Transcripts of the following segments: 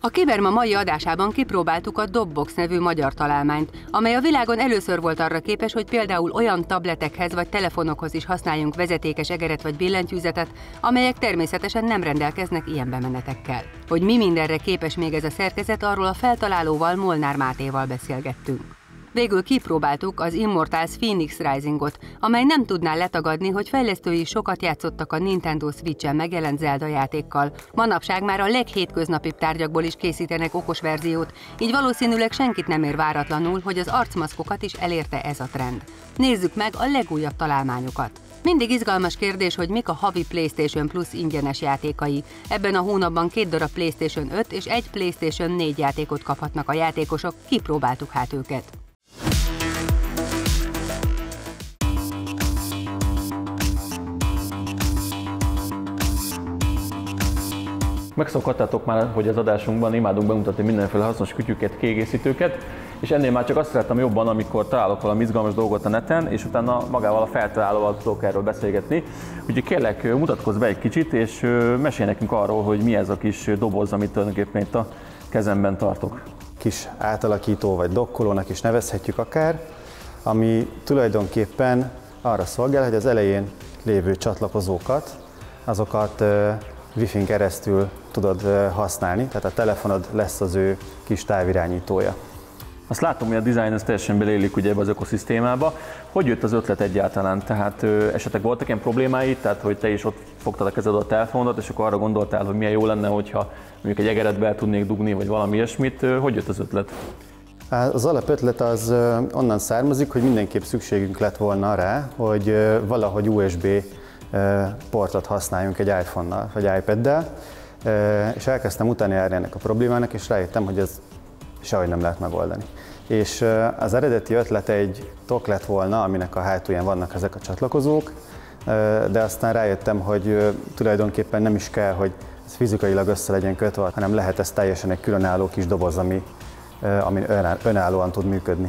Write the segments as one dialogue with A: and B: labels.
A: A Kiberma mai adásában kipróbáltuk a Dropbox nevű magyar találmányt, amely a világon először volt arra képes, hogy például olyan tabletekhez vagy telefonokhoz is használjunk vezetékes egeret vagy billentyűzetet, amelyek természetesen nem rendelkeznek ilyen bemenetekkel. Hogy mi mindenre képes még ez a szerkezet, arról a feltalálóval, Molnár Mátéval beszélgettünk. Végül kipróbáltuk az Immortals Phoenix Risingot, amely nem tudná letagadni, hogy fejlesztői sokat játszottak a Nintendo Switch-en megjelent Zelda játékkal. Manapság már a leghétköznapibb tárgyakból is készítenek okos verziót, így valószínűleg senkit nem ér váratlanul, hogy az arcmaszkokat is elérte ez a trend. Nézzük meg a legújabb találmányokat. Mindig izgalmas kérdés, hogy mik a havi PlayStation Plus ingyenes játékai. Ebben a hónapban 2 darab PlayStation 5 és 1 PlayStation 4 játékot kaphatnak a játékosok, kipróbáltuk hát őket.
B: Megszokhattátok már, hogy az adásunkban imádunk bemutatni mindenféle hasznos kütyüket, kiegészítőket, és ennél már csak azt szeretem jobban, amikor találok valami izgalmas dolgot a neten, és utána magával a feltalálóval tudok erről beszélgetni. Úgyhogy kérlek, mutatkozz be egy kicsit, és mesélj nekünk arról, hogy mi ez a kis doboz, amit tulajdonképpen itt a kezemben tartok.
C: Kis átalakító vagy dokkolónak is nevezhetjük akár, ami tulajdonképpen arra szolgál, hogy az elején lévő csatlakozókat, azokat Wi-Fi-n keresztül tudod használni, tehát a telefonod lesz az ő kis távirányítója.
B: Azt látom, hogy a design ez teljesen beleillik ugye ebbe az ökoszisztémába. Hogy jött az ötlet egyáltalán? Tehát esetleg voltak ilyen problémáid, tehát hogy te is ott fogtad a kezed a telefonodat, és akkor arra gondoltál, hogy milyen jó lenne, hogyha mondjuk egy egeret be tudnék dugni, vagy valami ilyesmit. Hogy jött az ötlet?
C: Az alapötlet az onnan származik, hogy mindenképp szükségünk lett volna rá, hogy valahogy USB portot használjunk egy iPhone-nal vagy iPad-del, és elkezdtem utána járni ennek a problémának, és rájöttem, hogy ez sehogy nem lehet megoldani. És az eredeti ötlet egy tok lett volna, aminek a hátulján vannak ezek a csatlakozók, de aztán rájöttem, hogy tulajdonképpen nem is kell, hogy ez fizikailag össze legyen kötve, hanem lehet ez teljesen egy különálló kis doboz, ami önállóan tud működni.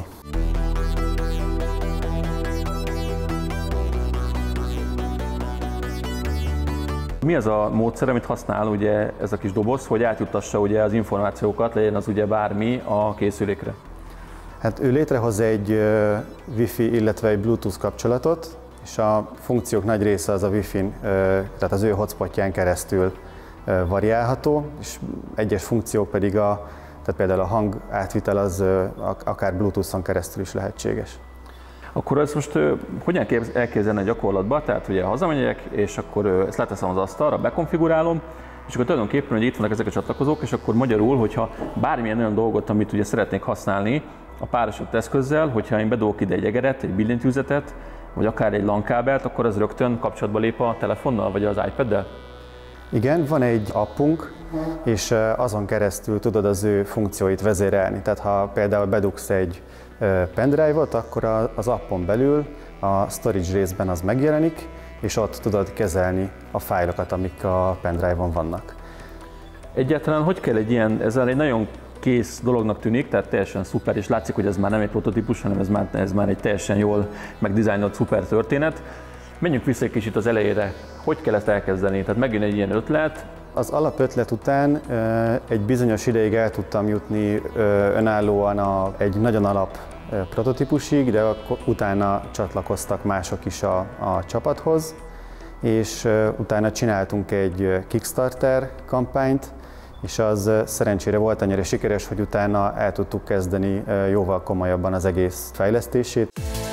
B: Mi az a módszer, amit használ ugye ez a kis doboz, hogy átjuttassa ugye az információkat, legyen az ugye bármi a készülékre?
C: Hát ő létrehoz egy Wi-Fi, illetve egy Bluetooth kapcsolatot, és a funkciók nagy része az a Wi-Fi-n, tehát az ő hotspotján keresztül variálható, és egyes funkciók pedig tehát például a hang átvitel az akár Bluetooth-on keresztül is lehetséges.
B: Akkor ezt most hogyan kell elképzelni a gyakorlatban? Tehát ugye hazamegyek, és akkor ezt leteszem az asztalra, bekonfigurálom, és akkor tulajdonképpen, hogy itt vannak ezek a csatlakozók, és akkor magyarul, hogyha bármilyen olyan dolgot, amit ugye szeretnék használni a párosított eszközzel, hogyha én bedolgok ide egy egeret, egy billentyűzetet, vagy akár egy LAN kábelt, akkor az rögtön kapcsolatba lép a telefonnal, vagy az iPad-del?
C: Igen, van egy appunk, és azon keresztül tudod az ő funkcióit vezérelni. Tehát ha például bedugsz egy pendrive-ot, akkor az appon belül a storage részben az megjelenik, és ott tudod kezelni a fájlokat, amik a pendrive-on vannak.
B: Egyáltalán hogy kell egy ilyen, ez egy nagyon kész dolognak tűnik, tehát teljesen szuper, és látszik, hogy ez már nem egy prototípus, hanem ez már egy teljesen jól megdizájnolt szuper történet. Menjünk vissza egy kicsit az elejére, hogy kell ezt elkezdeni? Tehát megjön egy ilyen ötlet.
C: Az alapötlet után egy bizonyos ideig el tudtam jutni önállóan egy nagyon alap prototípusig, de utána csatlakoztak mások is a csapathoz, és utána csináltunk egy Kickstarter kampányt, és az szerencsére volt annyira sikeres, hogy utána el tudtuk kezdeni jóval komolyabban az egész fejlesztését.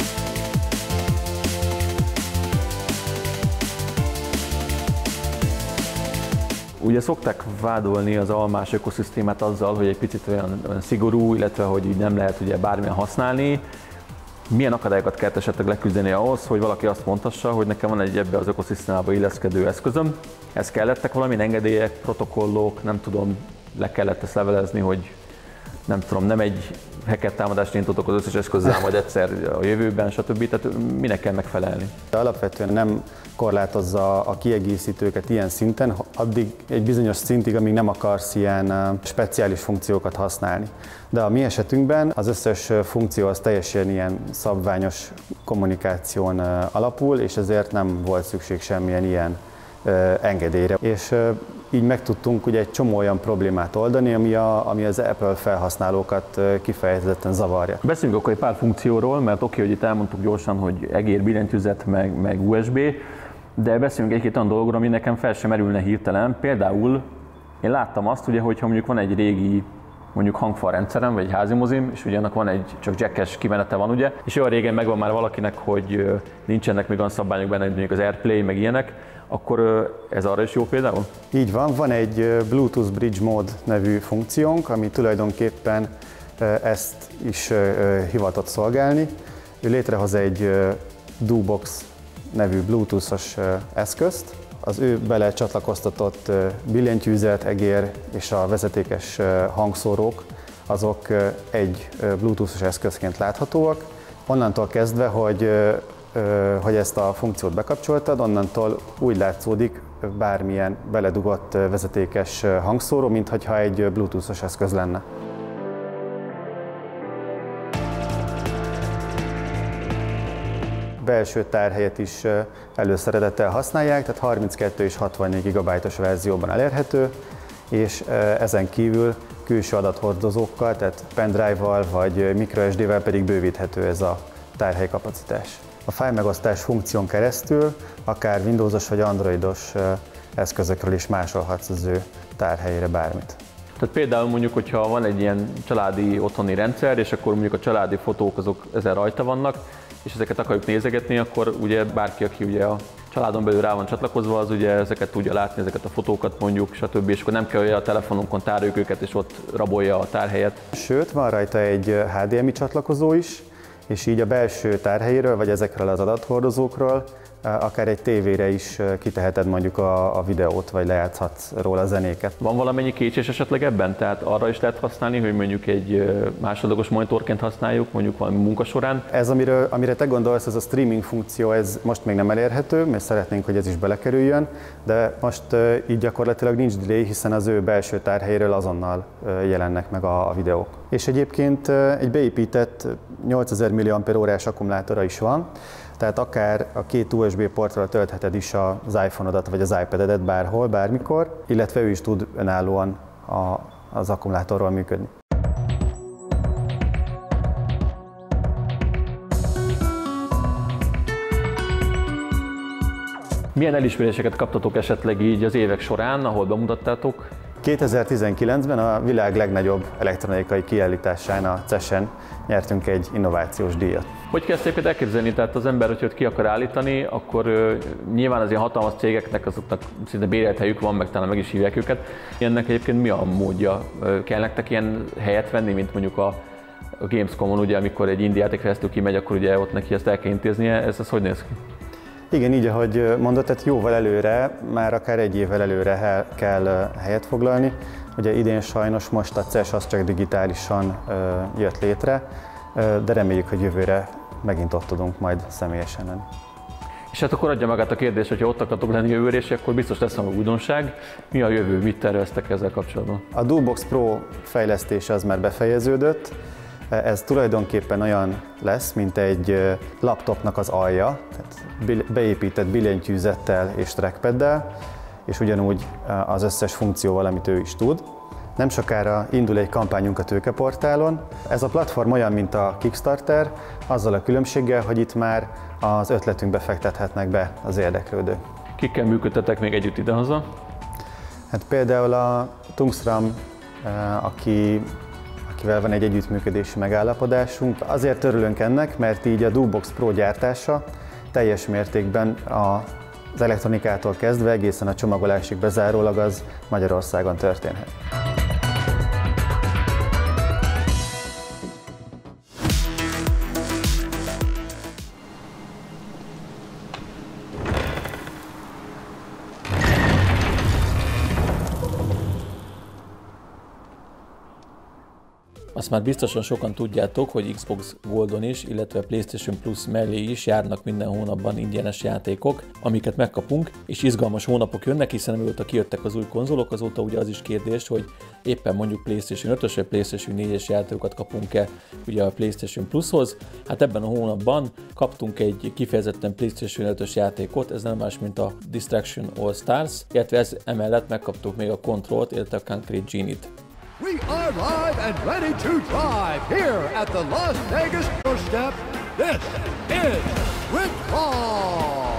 B: Ugye szokták vádolni az almás ökoszisztémát azzal, hogy egy picit olyan szigorú, illetve hogy így nem lehet ugye bármilyen használni. Milyen akadályokat kell esetleg leküzdeni ahhoz, hogy valaki azt mondhassa, hogy nekem van egy ebbe az ökoszisztémába illeszkedő eszközöm. Ez kellettek valami engedélyek, protokollok, nem tudom, le kellett ezt levelezni, hogy nem tudom, nem egy hacker támadást indítotok az összes eszközzel, majd egyszer a jövőben, stb. Tehát minek kell megfelelni?
C: Alapvetően nem korlátozza a kiegészítőket ilyen szinten, addig egy bizonyos szintig, amíg nem akarsz ilyen speciális funkciókat használni. De a mi esetünkben az összes funkció az teljesen ilyen szabványos kommunikáción alapul, és ezért nem volt szükség semmilyen ilyen engedélyre. És így meg tudtunk ugye egy csomó olyan problémát oldani, ami az Apple felhasználókat kifejezetten zavarja.
B: Beszéljünk akkor egy pár funkcióról, mert oké, hogy itt elmondtuk gyorsan, hogy egér, billentyűzet, meg USB, de beszéljünk egy-két olyan dologról, ami nekem fel sem merülne hirtelen. Például én láttam azt, ugye, hogyha mondjuk van egy régi mondjuk hangfalrendszerem, vagy egy házimozim, és ugye annak van egy csak jackes kimenete van, ugye, és olyan régen megvan már valakinek, hogy nincsenek még olyan szabványok benne, mondjuk az AirPlay, meg ilyenek, akkor ez arra is jó például?
C: Így van egy Bluetooth Bridge Mode nevű funkciónk, ami tulajdonképpen ezt is hivatott szolgálni. Ő létrehoz egy DoBox nevű Bluetooth-os eszközt, az ő bele csatlakoztatott billentyűzet, egér és a vezetékes hangszórók, azok egy Bluetooth-os eszközként láthatóak. Onnantól kezdve, hogy ezt a funkciót bekapcsoltad, onnantól úgy látszódik bármilyen beledugott vezetékes hangszóró, mintha egy Bluetooth-os eszköz lenne. Belső tárhelyet is előszeretettel használják, tehát 32 és 64 GB-os verzióban elérhető, és ezen kívül külső adathordozókkal, tehát pendrive-val vagy microSD-vel pedig bővíthető ez a tárhelykapacitás. A fájlmegosztás funkción keresztül akár Windowsos vagy Androidos eszközökről is másolhatsz az ő tárhelyére bármit.
B: Tehát például mondjuk, hogyha van egy ilyen családi otthoni rendszer, és akkor mondjuk a családi fotók azok ezen rajta vannak, és ezeket akarjuk nézegetni, akkor ugye bárki, aki ugye a családon belül rá van csatlakozva, az ugye ezeket tudja látni, ezeket a fotókat mondjuk, stb. És akkor nem kell, hogy a telefonunkon tároljuk őket, és ott rabolja a tárhelyet.
C: Sőt, van rajta egy HDMI csatlakozó is, és így a belső tárhelyéről, vagy ezekről az adathordozókról akár egy tévére is kiteheted mondjuk a videót, vagy lejátszhatsz róla a zenéket.
B: Van valamennyi késés esetleg ebben? Tehát arra is lehet használni, hogy mondjuk egy másodlagos monitorként használjuk, mondjuk valami munka során?
C: Ez, amire te gondolsz, ez a streaming funkció, ez most még nem elérhető, mert szeretnénk, hogy ez is belekerüljön, de most így gyakorlatilag nincs delay, hiszen az ő belső tárhelyéről azonnal jelennek meg a videók. És egyébként egy beépített 8000 mAh akkumulátora is van, tehát akár a két USB portról töltheted is az iPhone-odat vagy az iPad-edet bárhol, bármikor, illetve ő is tud önállóan az akkumulátorról működni.
B: Milyen elismeréseket kaptatok esetleg így az évek során, ahol bemutattátok?
C: 2019-ben a világ legnagyobb elektronikai kiállításán, a CES-en nyertünk egy innovációs díjat.
B: Hogy kell ezt elképzelni? Tehát az ember, hogyha ki akar állítani, akkor nyilván az ilyen hatalmas cégeknek azoknak szinte bérelt helyük van, meg talán meg is hívják őket. Ennek egyébként mi a módja? Kell nektek ilyen helyet venni, mint mondjuk a Gamescom-on, ugye, amikor egy indie játékfejlesztő kimegy, akkor ugye ott neki ezt el kell intéznie. Ez hogy néz ki?
C: Igen, így ahogy mondod, tehát jóval előre, már akár egy évvel előre kell helyet foglalni. Ugye idén sajnos most a CES az csak digitálisan jött létre, de reméljük, hogy jövőre megint ott tudunk majd személyesen lenni.
B: És hát akkor adja magát a kérdés, hogyha ott akartok lenni jövőre, és akkor biztos lesz valami újdonság. Mi a jövő? Mit terveztek ezzel kapcsolatban?
C: A DoBox Pro fejlesztése az már befejeződött. Ez tulajdonképpen olyan lesz, mint egy laptopnak az alja, tehát beépített billentyűzettel és trackpaddel, és ugyanúgy az összes funkcióval, amit ő is tud. Nem sokára indul egy kampányunk a tőkeportálon. Ez a platform olyan, mint a Kickstarter, azzal a különbséggel, hogy itt már az ötletünkbe fektethetnek be az érdeklődők.
B: Kikkel működtetek még együtt idehaza?
C: Hát például a Tungsram, akivel van egy együttműködési megállapodásunk. Azért örülünk ennek, mert így a DoBox Pro gyártása teljes mértékben az elektronikától kezdve egészen a csomagolásig bezárólag az Magyarországon történhet.
B: A Azt már biztosan sokan tudjátok, hogy Xbox Goldon is, illetve PlayStation Plus mellé is járnak minden hónapban ingyenes játékok, amiket megkapunk, és izgalmas hónapok jönnek, hiszen amióta kijöttek az új konzolok, azóta ugye az is kérdés, hogy éppen mondjuk PlayStation 5-ös vagy PlayStation 4-es játékokat kapunk-e ugye a PlayStation Plushoz. Hát ebben a hónapban kaptunk egy kifejezetten PlayStation 5-ös játékot, ez nem más, mint a Distraction All Stars, illetve ez emellett megkaptuk még a Control-t, illetve a Concrete Genie-t.
D: We are live and ready to drive here at the Las Vegas doorstep. This is Rick Paul.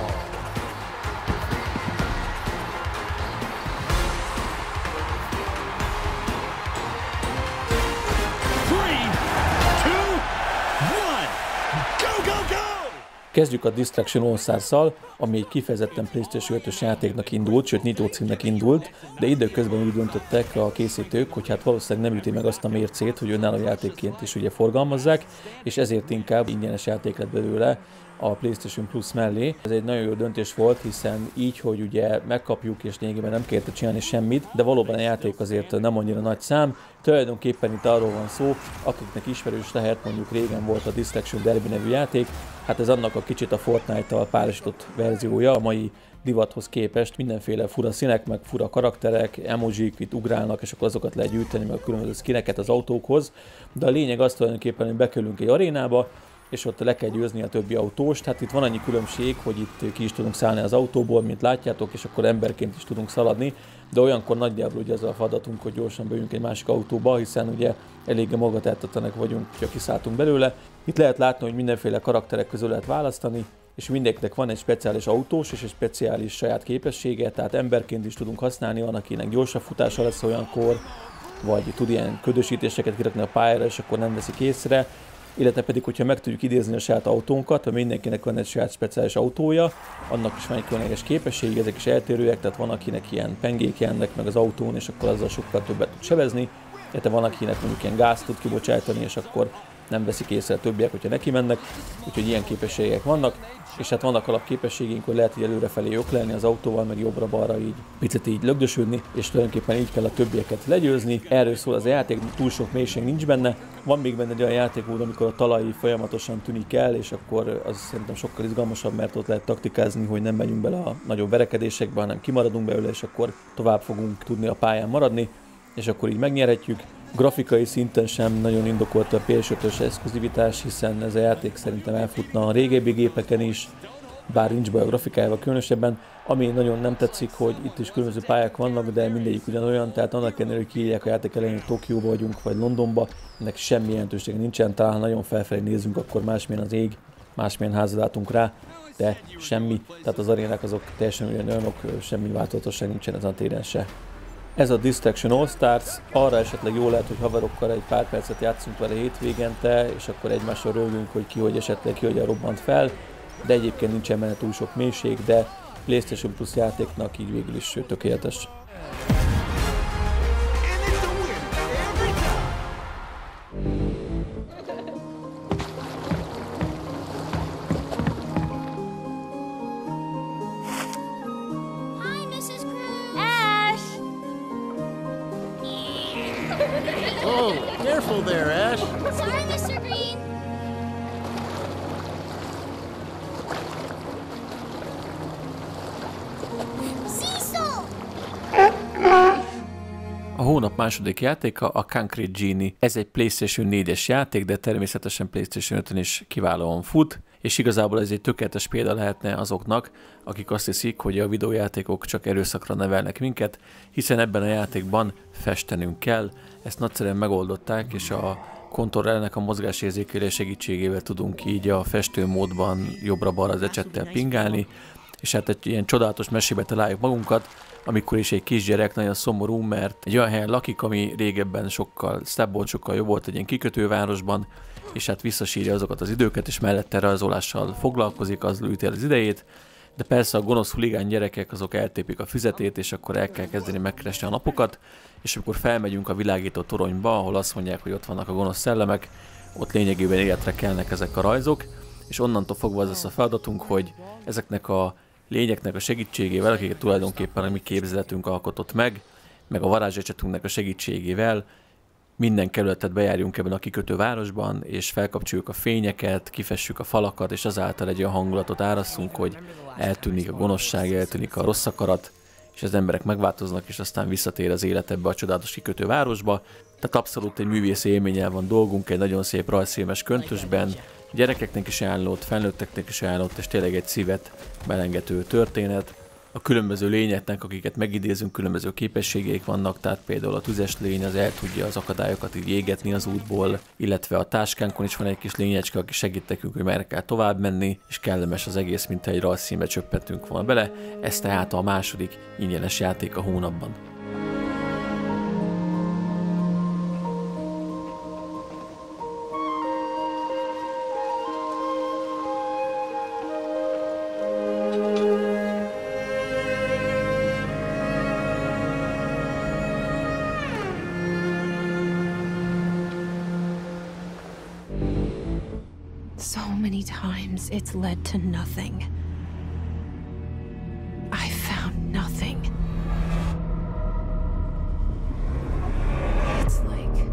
B: Kezdjük a Distraction All Stars-szal, ami egy kifejezetten PlayStation 5-ös játéknak indult, sőt nyitócímnek indult, de időközben úgy döntöttek a készítők, hogy hát valószínűleg nem üti meg azt a mércét, hogy önálló játékként is ugye forgalmazzák, és ezért inkább ingyenes játék lett belőle a PlayStation Plus mellé. Ez egy nagyon jó döntés volt, hiszen így, hogy ugye megkapjuk és lényegében nem kérte csinálni semmit, de valóban a játék azért nem annyira nagy szám. Tulajdonképpen itt arról van szó, akiknek ismerős lehet, mondjuk régen volt a Distraction Derby nevű játék, hát ez annak a kicsit a Fortnite-tal párosított verziója, a mai divathoz képest mindenféle fura színek, meg fura karakterek, emojik itt ugrálnak, és akkor azokat lehet gyűjteni, meg a különböző skineket az autókhoz, de a lényeg az tulajdonképpen, hogy bekerülünk egy arénába, és ott le kell győzni a többi autóst. Hát itt van annyi különbség, hogy itt ki is tudunk szállni az autóból, mint látjátok, és akkor emberként is tudunk szaladni, de olyankor nagyjából ugye az a feladatunk, hogy gyorsan beüljünk egy másik autóba, hiszen ugye eléggé magatartatóak vagyunk, ha kiszálltunk belőle. Itt lehet látni, hogy mindenféle karakterek közül lehet választani, és mindenkinek van egy speciális autós és egy speciális saját képessége, tehát emberként is tudunk használni, van akinek gyorsabb futása lesz olyankor, vagy tud ilyen ködösítéseket kirakni a pályára, és akkor nem veszik észre. Illetve pedig, hogyha meg tudjuk idézni a saját autónkat, mert mindenkinek van egy saját speciális autója, annak is van egy különleges képesség, ezek is eltérőek, tehát van akinek ilyen pengék jönnek meg az autón, és akkor azzal sokkal többet tud sebezni, illetve van akinek mondjuk ilyen gázt tud kibocsátani, és akkor nem veszik észre a többiek, hogyha neki mennek, úgyhogy ilyen képességek vannak, és hát vannak alapképességeink, hogy lehet így előrefelé öklelni az autóval, meg jobbra-balra így picit így lögdösödni, és tulajdonképpen így kell a többieket legyőzni. Erről szól az a játék, túl sok mélység nincs benne. Van még benne egy olyan játékmód, amikor a talaj folyamatosan tűnik el, és akkor az szerintem sokkal izgalmasabb, mert ott lehet taktikázni, hogy nem megyünk bele a nagyobb verekedésekbe, hanem kimaradunk belőle, és akkor tovább fogunk tudni a pályán maradni, és akkor így megnyerhetjük. Grafikai szinten sem nagyon indokolt a PS5-ös exkluzivitás, hiszen ez a játék szerintem elfutna a régebbi gépeken is, bár nincs baj a grafikájával különösebben. Ami nagyon nem tetszik, hogy itt is különböző pályák vannak, de mindegyik ugyanolyan, tehát annak ellenére, hogy kiírják a játék elején, hogy Tokióba vagyunk, vagy Londonba, ennek semmi jelentősége nincsen, talán nagyon felfelé nézünk, akkor másmilyen az ég, másmilyen házat látunk rá, de semmi, tehát az arénák azok teljesen ugyanolyanok, semmi változatosság nincsen ezen a téren se. Ez a Distraction All Stars, arra esetleg jó lehet, hogy haverokkal egy pár percet játszunk vele hétvégente, és akkor egymással rögünk, hogy ki hogy esetleg ki hogyan robbant fel, de egyébként nincsen benne túl sok mélység, de PlayStation Plus játéknak így végül is tökéletes.
D: Oh, careful there, Ash.
E: Sorry, Mr. Green. Cecil!
B: A hónap második játéka a Concrete Genie. Ez egy PlayStation 4-es játék, de természetesen PlayStation 5-ön is kiválóan fut, és igazából ez egy tökéletes példa lehetne azoknak, akik azt hiszik, hogy a videójátékok csak erőszakra nevelnek minket, hiszen ebben a játékban festenünk kell. Ezt nagyszerűen megoldották, és a kontrollernek a mozgásérzékelés segítségével tudunk így a festőmódban jobbra-balra az ecsettel pingálni, és hát egy ilyen csodálatos mesébe találjuk magunkat, amikor is egy kisgyerek nagyon szomorú, mert egy olyan helyen lakik, ami régebben sokkal szebb volt, sokkal jobb volt, egy ilyen kikötővárosban, és hát visszasírja azokat az időket, és mellette rajzolással foglalkozik, az üti el az idejét, de persze a gonosz huligán gyerekek azok eltépik a füzetét, és akkor el kell kezdeni megkeresni a napokat, és amikor felmegyünk a világító toronyba, ahol azt mondják, hogy ott vannak a gonosz szellemek, ott lényegében életre kelnek ezek a rajzok, és onnantól fogva az lesz a feladatunk, hogy ezeknek a lényeknek a segítségével, akiket tulajdonképpen a mi képzeletünk alkotott meg a varázsecsetünknek a segítségével minden kerületet bejárjunk ebben a kikötő városban, és felkapcsoljuk a fényeket, kifessük a falakat, és azáltal egy olyan hangulatot árasszunk, hogy eltűnik a gonoszság, eltűnik a rossz akarat, és az emberek megváltoznak, és aztán visszatér az élet ebbe a csodálatos kikötő városba. Tehát abszolút egy művészi élménnyel van dolgunk, egy nagyon szép rajzfilmes köntösben, gyerekeknek is ajánlott, felnőtteknek is ajánlott, és tényleg egy szívet melengető történet. A különböző lényeknek, akiket megidézünk, különböző képességeik vannak, tehát például a tüzes lény az el tudja az akadályokat így égetni az útból, illetve a táskánkon is van egy kis lényecske, aki segít nekünk, hogy merre kell tovább menni, és kellemes az egész, mint egy rajzszínbe csöppentünk volna bele. Ez tehát a második ingyenes játék a hónapban.
F: So many times it's led to nothing. I found nothing. It's like...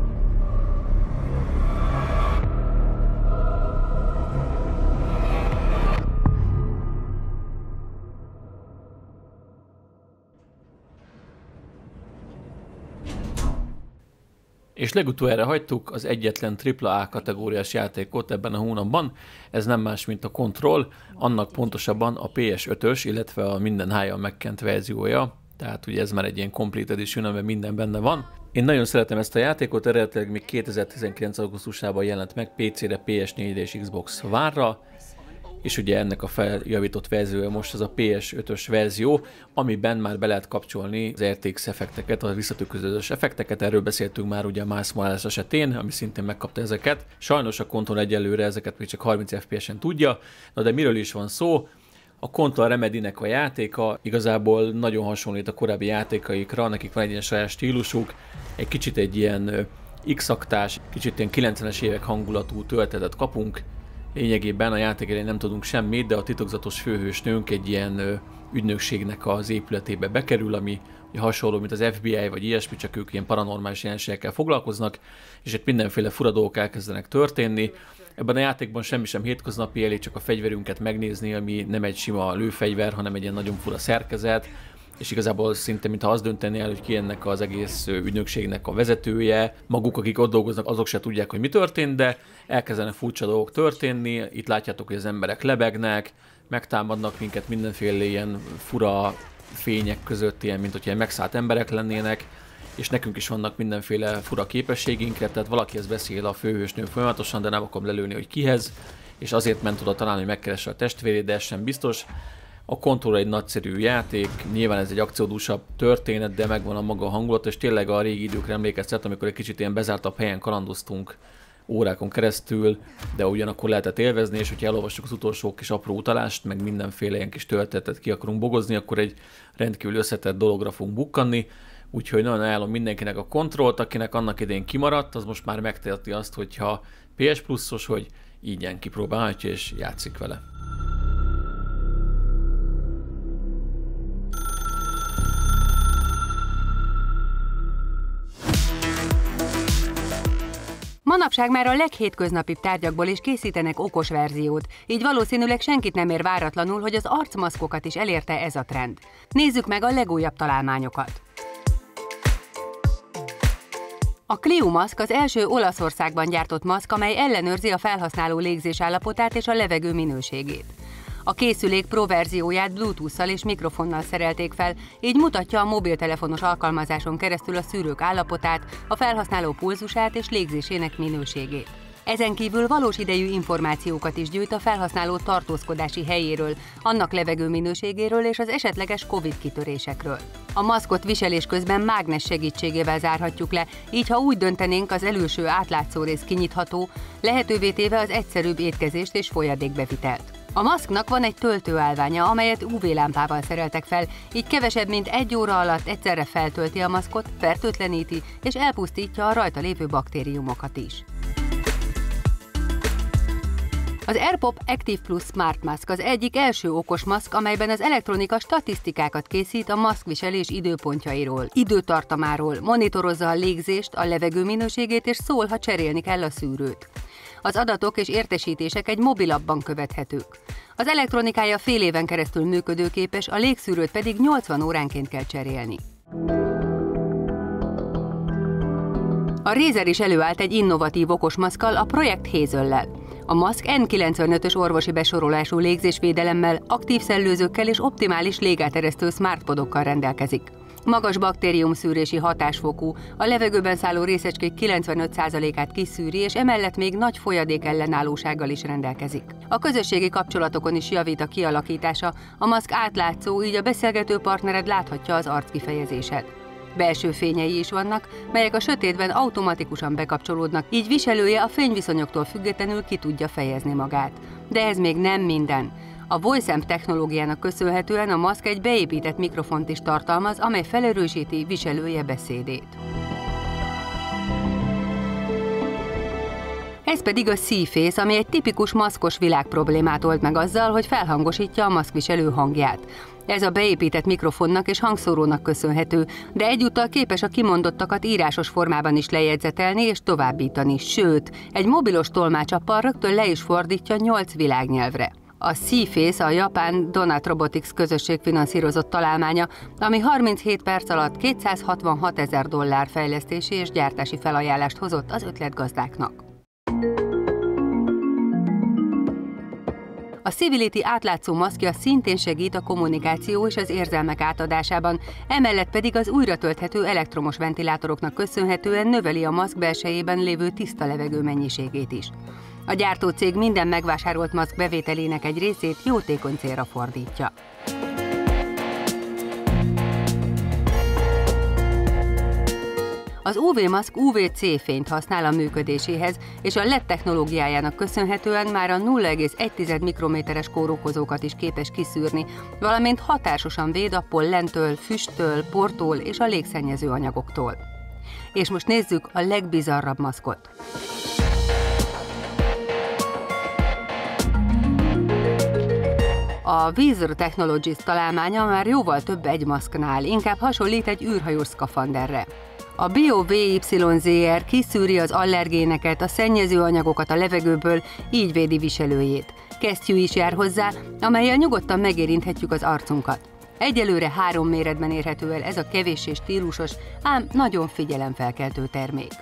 B: És legutoljára hagytuk az egyetlen AAA kategóriás játékot ebben a hónapban, ez nem más, mint a Control, annak pontosabban a PS5-ös, illetve a minden hájjal megkent verziója, tehát ugye ez már egy ilyen Complete Edition, amiben minden benne van. Én nagyon szeretem ezt a játékot, eredetileg még 2019. augusztusában jelent meg PC-re, PS4-re és Xbox One-ra, és ugye ennek a feljavított verziója most az a PS5-ös verzió, amiben már be lehet kapcsolni az RTX effekteket, a visszatükröződős effekteket, erről beszéltünk már ugye a Miles Morales esetén, ami szintén megkapta ezeket. Sajnos a Control egyelőre ezeket még csak 30 FPS-en tudja, de miről is van szó? A Control Remedy-nek a játéka igazából nagyon hasonlít a korábbi játékaikra, nekik van egy ilyen saját stílusuk, egy kicsit egy ilyen X-aktás, kicsit ilyen 90-es évek hangulatú töltetet kapunk. Lényegében a játék elején nem tudunk semmit, de a titokzatos főhősnőnk egy ilyen ügynökségnek az épületébe bekerül, ami hasonló, mint az FBI vagy ilyesmi, csak ők ilyen paranormális jelenségekkel foglalkoznak, és itt mindenféle fura dolgok elkezdenek történni. Ebben a játékban semmi sem hétköznapi, elég csak a fegyverünket megnézni, ami nem egy sima lőfegyver, hanem egy ilyen nagyon fura szerkezet, és igazából szinte mintha azt dönteni el, hogy ki ennek az egész ügynökségnek a vezetője. Maguk, akik ott dolgoznak, azok se tudják, hogy mi történt, de elkezdenek furcsa dolgok történni. Itt látjátok, hogy az emberek lebegnek, megtámadnak minket mindenféle ilyen fura fények között, ilyen, mint hogyha megszállt emberek lennének, és nekünk is vannak mindenféle fura képességünkre, tehát valakihez beszél a főhősnő folyamatosan, de nem akarom lelőni, hogy kihez, és azért ment oda talán, hogy megkeresse a testvérét, de ez sem biztos. A Control egy nagyszerű játék, nyilván ez egy akciódúsabb történet, de megvan a maga hangulat, és tényleg a régi időkre emlékeztet, amikor egy kicsit ilyen bezártabb helyen kalandoztunk órákon keresztül, de ugyanakkor lehetett élvezni, és hogyha elolvassuk az utolsó kis apró utalást, meg mindenféle ilyen kis töltetet ki akarunk bogozni, akkor egy rendkívül összetett dologra fogunk bukkanni, úgyhogy nagyon ajánlom mindenkinek a Controlt, akinek annak idején kimaradt, az most már megteheti azt, hogyha PS Plus-os, hogy ingyen kipróbálhatja és játszik vele.
A: Manapság már a leghétköznapibb tárgyakból is készítenek okos verziót, így valószínűleg senkit nem ér váratlanul, hogy az arcmaszkokat is elérte ez a trend. Nézzük meg a legújabb találmányokat. A Clio maszk az első Olaszországban gyártott maszk, amely ellenőrzi a felhasználó légzés állapotát és a levegő minőségét. A készülék Pro verzióját Bluetooth-szal és mikrofonnal szerelték fel, így mutatja a mobiltelefonos alkalmazáson keresztül a szűrők állapotát, a felhasználó pulzusát és légzésének minőségét. Ezen kívül valós idejű információkat is gyűjt a felhasználó tartózkodási helyéről, annak levegő minőségéről és az esetleges Covid kitörésekről. A maszkot viselés közben mágnes segítségével zárhatjuk le, így ha úgy döntenénk, az előső átlátszó rész kinyitható, lehetővé téve az egyszerűbb étkezést és folyadékbevitelt. A maszknak van egy töltőállványa, amelyet UV-lámpával szereltek fel, így kevesebb mint 1 óra alatt egyszerre feltölti a maszkot, fertőtleníti és elpusztítja a rajta lévő baktériumokat is. Az AirPop Active Plus Smart Mask az egyik első okos maszk, amelyben az elektronika statisztikákat készít a maszkviselés időpontjairól, időtartamáról, monitorozza a légzést, a levegő minőségét és szól, ha cserélni kell a szűrőt. Az adatok és értesítések egy mobilabban követhetők. Az elektronikája fél éven keresztül működőképes, a légszűrőt pedig 80 óránként kell cserélni. A Razer is előállt egy innovatív okos maszkkal, a Projekt Hazel-lel. A maszk N95-ös orvosi besorolású légzésvédelemmel, aktív szellőzőkkel és optimális légáteresztő smartpodokkal rendelkezik. Magas baktériumszűrési hatásfokú, a levegőben szálló részecskék 95%-át kiszűri, és emellett még nagy folyadék ellenállósággal is rendelkezik. A közösségi kapcsolatokon is javít a kialakítása, a maszk átlátszó, így a beszélgető partnered láthatja az arckifejezésed. Belső fényei is vannak, melyek a sötétben automatikusan bekapcsolódnak, így viselője a fényviszonyoktól függetlenül ki tudja fejezni magát. De ez még nem minden. A VoiceAmp technológiának köszönhetően a maszk egy beépített mikrofont is tartalmaz, amely felerősíti viselője beszédét. Ez pedig a C-Face, ami egy tipikus maszkos világproblémát old meg azzal, hogy felhangosítja a maszkviselő hangját. Ez a beépített mikrofonnak és hangszórónak köszönhető, de egyúttal képes a kimondottakat írásos formában is lejegyzetelni és továbbítani, sőt, egy mobilos tolmácsappal rögtön le is fordítja 8 világnyelvre. A C-Face a japán Donut Robotics közösség finanszírozott találmánya, ami 37 perc alatt $266 000 fejlesztési és gyártási felajánlást hozott az ötletgazdáknak. A Civility átlátszó maszkja szintén segít a kommunikáció és az érzelmek átadásában, emellett pedig az újra tölthető elektromos ventilátoroknak köszönhetően növeli a maszk belsejében lévő tiszta levegő mennyiségét is. A gyártócég minden megvásárolt maszk bevételének egy részét jótékony célra fordítja. Az UV-maszk UVC fényt használ a működéséhez, és a LED technológiájának köszönhetően már a 0,1 mikrométeres kórokozókat is képes kiszűrni, valamint hatásosan véd a pollentől, füsttől, portól és a légszennyező anyagoktól. És most nézzük a legbizarrabb maszkot. A Weather Technologies találmánya már jóval több egy maszknál, inkább hasonlít egy űrhajós szkafanderre. A BioVYZR kiszűri az allergéneket, a szennyező anyagokat a levegőből, így védi viselőjét. Kesztyű is jár hozzá, amellyel nyugodtan megérinthetjük az arcunkat. Egyelőre 3 méretben érhető el ez a kevéssé stílusos, ám nagyon figyelemfelkeltő termék.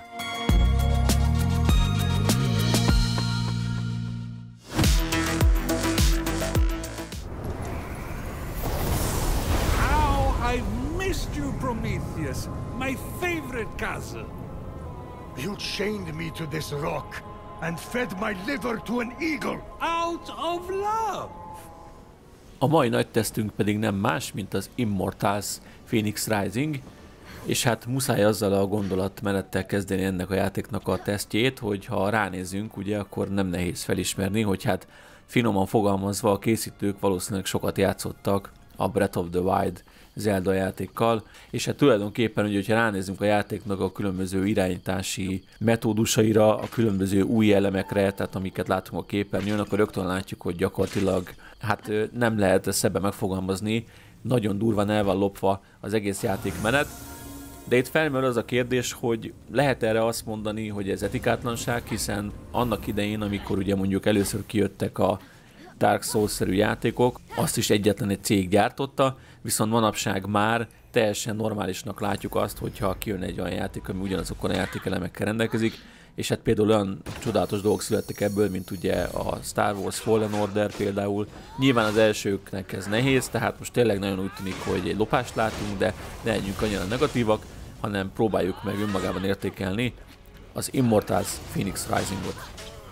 G: Missed you, Prometheus, my favorite castle.
H: You chained me to this rock and fed my liver to an eagle.
G: Out of love.
I: A mai nagy tesztünk pedig nem más, mint az Immortals Phoenix Rising, és hát muszáj azzal a gondolatmenettel kezdeni ennek a játéknak a tesztjét, hogy ha ránézünk, ugye, akkor nem nehéz felismerni, hogy hát finoman fogalmazva a készítők valószínűleg sokat játszottak a Breath of the Wild Zelda játékkal, és hát tulajdonképpen, hogyha ránézzünk a játéknak a különböző irányítási metódusaira, a különböző új elemekre, tehát amiket látunk a képernyőn, akkor rögtön látjuk, hogy gyakorlatilag hát nem lehet ezt szebben megfogalmazni, nagyon durván el van lopva az egész játékmenet, de itt felmerül az a kérdés, hogy lehet erre azt mondani, hogy ez etikátlanság, hiszen annak idején, amikor ugye mondjuk először kijöttek a Dark Souls-szerű játékok, azt is egyetlen egy cég gyártotta, viszont manapság már teljesen normálisnak látjuk azt, hogyha kijön egy olyan játék, ami ugyanazokon a játékelemekkel rendelkezik, és hát például olyan csodálatos dolgok születtek ebből, mint ugye a Star Wars Fallen Order például. Nyilván az elsőknek ez nehéz, tehát most tényleg nagyon úgy tűnik, hogy egy lopást látunk, de ne legyünk annyira negatívak, hanem próbáljuk meg önmagában értékelni az Immortals Phoenix Risingot.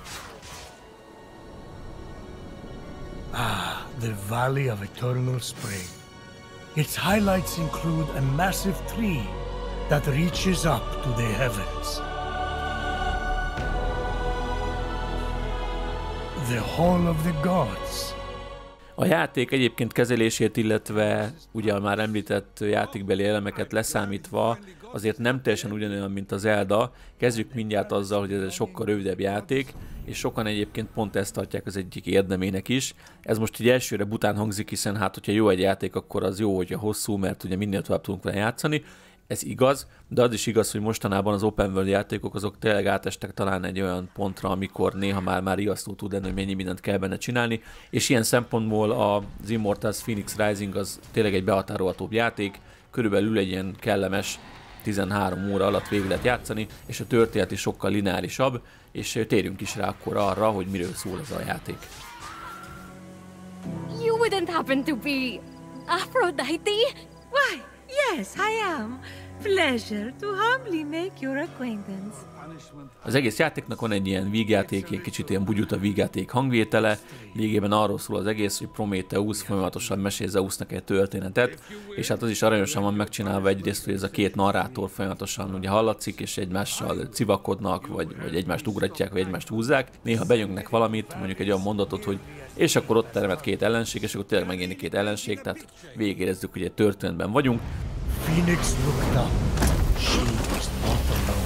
H: Ah, the Valley of Eternal Spring. Its highlights include a massive tree that reaches up to the heavens. The Hall of the Gods.
I: A játék egyébként kezelését, illetve ugye a már említett játékbeli elemeket leszámítva azért nem teljesen ugyanolyan, mint az Zelda. Kezdjük mindjárt azzal, hogy ez egy sokkal rövidebb játék, és sokan egyébként pont ezt tartják az egyik érdemének is. Ez most így elsőre bután hangzik, hiszen hát, hogyha jó egy játék, akkor az jó, hogyha hosszú, mert ugye minél tovább tudunk vele játszani. Ez igaz, de az is igaz, hogy mostanában az open world játékok azok tényleg átestek talán egy olyan pontra, amikor néha már riasztó tud lenni, hogy mennyi mindent kell benne csinálni, és ilyen szempontból az Immortals Phoenix Rising az tényleg egy behatárolhatóbb játék, körülbelül egy ilyen kellemes 13 óra alatt végig lehet játszani, és a történet is sokkal lineárisabb, és térjünk is rá akkor arra, hogy miről szól ez a játék.
J: You wouldn't happen to be Aphrodite?
K: Why, yes, I am. Pleasure to humbly make your acquaintance.
I: Az egész játéknak van egy ilyen vígjáték, egy kicsit ilyen bugyuta vígjáték hangvétele, lényegében arról szól az egész, hogy Prométheusz folyamatosan mesél Zeusnak egy történetet, és hát az is aranyosan van megcsinálva egyrészt, hogy ez a két narrátor folyamatosan ugye hallatszik, és egymással civakodnak, vagy egymást ugratják, vagy egymást húzzák. Néha benyögnek valamit, mondjuk egy olyan mondatot, hogy és akkor ott teremett két ellenség, és akkor tényleg megjelenik két ellenség, tehát végigérezzük, hogy egy történetben vagyunk.
H: Phoenix looked up. She was not alone.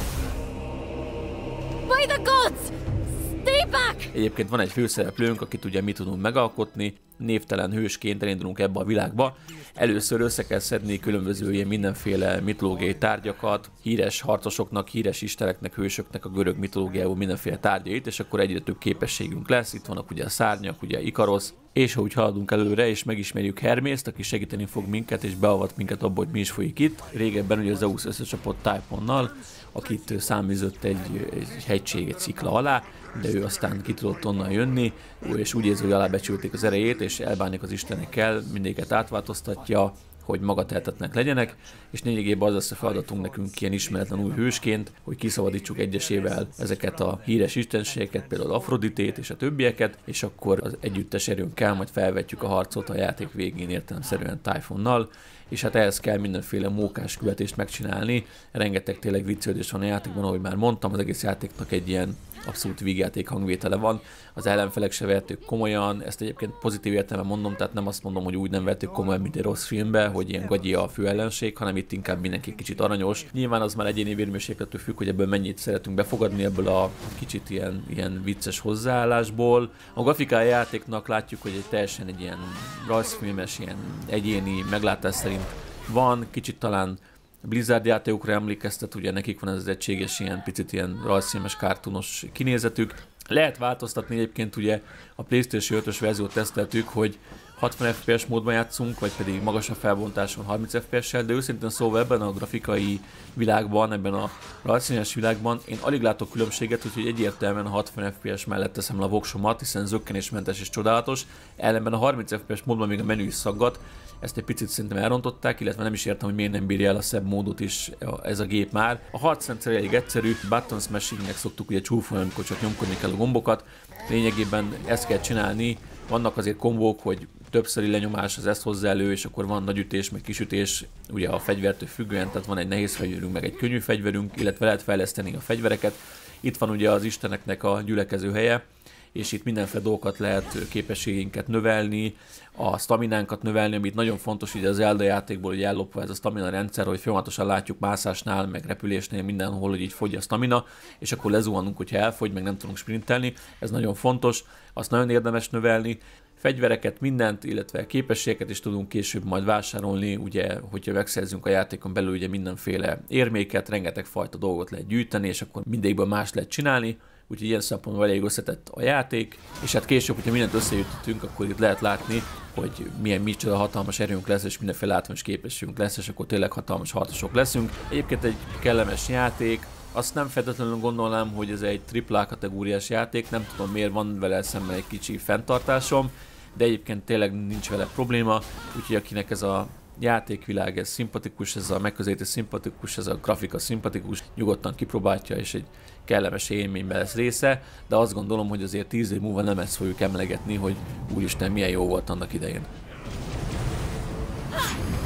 J: By the gods! Stay back!
I: Egyébként van egy főszereplőnk, akit ugye mi tudunk megalkotni, névtelen hősként elindulunk ebbe a világba. Először össze kell szedni különböző ilyen mindenféle mitológiai tárgyakat, híres harcosoknak, híres isteneknek, hősöknek a görög mitológiából mindenféle tárgyait, és akkor egyre több képességünk lesz. Itt vannak ugye a szárnyak, ugye Ikarosz, és ha úgy haladunk előre, és megismerjük Hermészt, aki segíteni fog minket, és beavat minket abba, hogy mi is folyik itt. Régebben ugye Zeus összecsapott Typhonnal, akit száműzött egy hegység, egy szikla alá, de ő aztán ki tudott onnan jönni, és úgy érzi, hogy alábecsülték az erejét, és elbánik az istenekkel, mindéket átváltoztatja, hogy magatehetetlenek legyenek, és lényegében az lesz a feladatunk nekünk ilyen ismeretlen új hősként, hogy kiszabadítsuk egyesével ezeket a híres istenségeket, például Afroditét és a többieket, és akkor az együttes erőnkkel majd felvetjük a harcot a játék végén értelemszerűen Typhonnal, és hát ehhez kell mindenféle mókás követést megcsinálni. Rengeteg tényleg viccelődés van a játékban, ahogy már mondtam, az egész játéknak egy ilyen abszolút vígjáték hangvétele van. Az ellenfelek se vettük komolyan, ezt egyébként pozitív értelemben mondom, tehát nem azt mondom, hogy úgy nem vettük komolyan, mint egy rossz filmbe, hogy ilyen gagyi a fő ellenség, hanem itt inkább mindenki kicsit aranyos. Nyilván az már egyéni vérmérséklettől függ, hogy ebből mennyit szeretünk befogadni, ebből a kicsit ilyen vicces hozzáállásból. A grafikai játéknak látjuk, hogy teljesen egy ilyen rajzfilmes, ilyen egyéni meglátás szerint van, kicsit talán Blizzard játékokra emlékeztet, ugye nekik van ez az egységes, ilyen picit ilyen rajzfilmes, kártunos kinézetük. Lehet változtatni egyébként, ugye a PlayStation 5-ös verziót teszteltük, hogy 60 FPS módban játszunk, vagy pedig magasabb felbontáson 30 FPS-sel, de őszintén szóval ebben a grafikai világban, ebben a rajzfilmes világban én alig látok különbséget, úgyhogy egyértelműen a 60 FPS mellett teszem le a voksomat, hiszen zökkenésmentes és csodálatos, ellenben a 30 FPS módban még a menü is szaggat. Ezt egy picit szerintem elrontották, illetve nem is értem, hogy miért nem bírja el a szebb módot is ez a gép már. A harcrendszer elég egyszerű, button smashingnek szoktuk ugye csúfolni, amikor csak nyomkodni kell a gombokat. Lényegében ezt kell csinálni, vannak azért kombók, hogy többszöri lenyomás az ezt hozzá elő, és akkor van nagyütés, meg kisütés, ugye a fegyvertől függően, tehát van egy nehéz fegyverünk, meg egy könnyű fegyverünk, illetve lehet fejleszteni a fegyvereket. Itt van ugye az isteneknek a gyülekező helye, és itt mindenféle dolgokat lehet, képességeinket növelni, a staminánkat növelni, amit nagyon fontos ugye az Zelda játékból, hogy ellopva ez a stamina rendszer, hogy folyamatosan látjuk mászásnál, meg repülésnél mindenhol, hogy így fogy a stamina, és akkor lezuhanunk, hogyha elfogy, meg nem tudunk sprintelni, ez nagyon fontos, azt nagyon érdemes növelni. Fegyvereket, mindent, illetve képességeket is tudunk később majd vásárolni, ugye, hogyha megszerzünk a játékon belül ugye mindenféle érméket, rengeteg fajta dolgot lehet gyűjteni, és akkor mindegyikből más lehet csinálni. Úgyhogy ilyen szempontból elég összetett a játék, és hát később, hogyha mindent összeütöttünk, akkor itt lehet látni, hogy micsoda hatalmas erőnk lesz, és mindenféle látványos képességünk lesz, és akkor tényleg hatalmas harcosok leszünk. Egyébként egy kellemes játék, azt nem feltétlenül gondolnám, hogy ez egy AAA kategóriás játék, nem tudom miért van vele szemben egy kicsi fenntartásom, de egyébként tényleg nincs vele probléma, úgyhogy akinek ez a játékvilág, ez szimpatikus, ez a megközelítés szimpatikus, ez a grafika szimpatikus, nyugodtan kipróbálja, és egy kellemes élményben lesz része, de azt gondolom, hogy azért 10 év múlva nem ezt fogjuk emlegetni, hogy úristen milyen jó volt annak idején.